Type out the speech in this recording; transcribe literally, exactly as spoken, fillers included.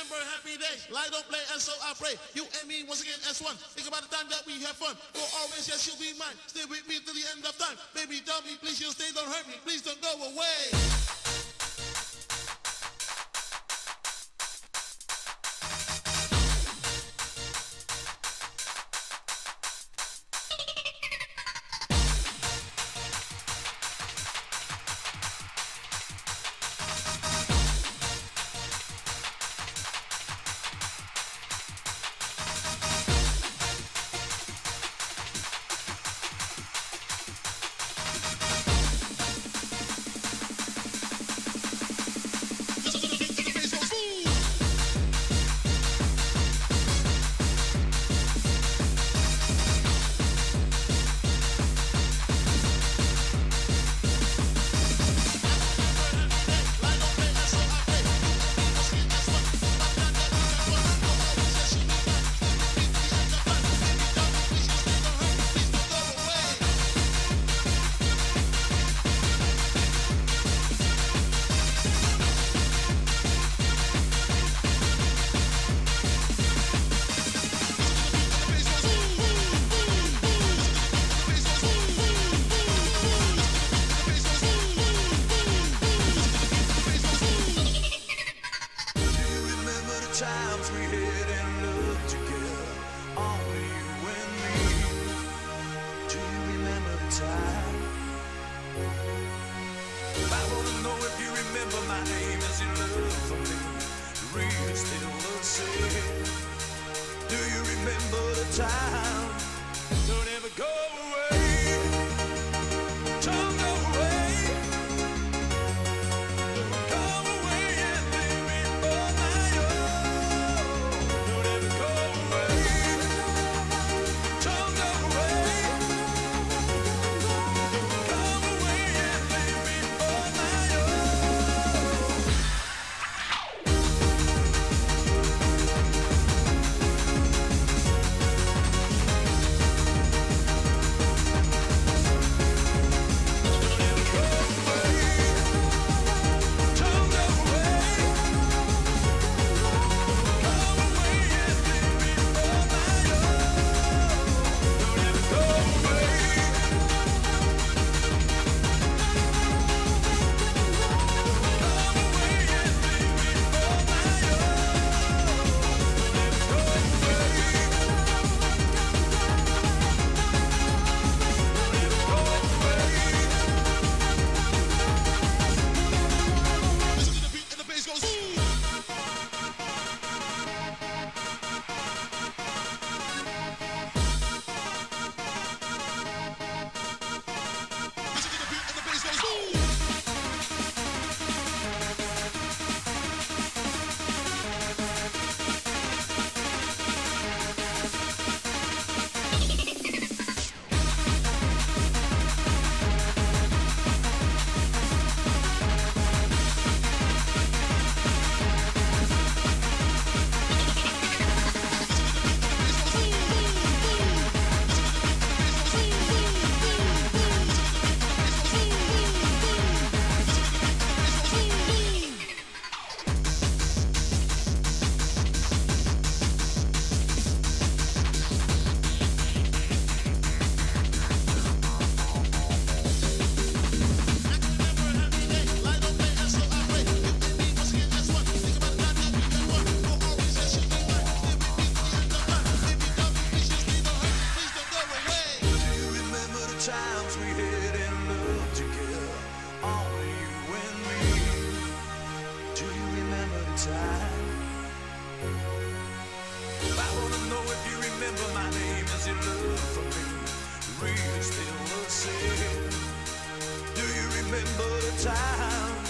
remember happy days. Light don't play and so I pray. You and me once again as one. Think about the time that we have fun. For always, yes, you'll be mine. Stay with me till the end of time. Baby, tell me, please, you'll stay, don't hurt me. Please don't go away. Times we had and loved together, only you and me. Do you remember the time? I wanna know if you remember my name as your love for me. Really still the same. Do you remember the time? Don't ever go away. Don't go away. Don't go away and leave me on my own. Don't ever go away. Don't go away. Don't go away and leave me on my own. Times we had and loved together, only you and me. Do you remember the time? I wanna know if you remember my name as your love for me. Really still the same. Do you remember the time?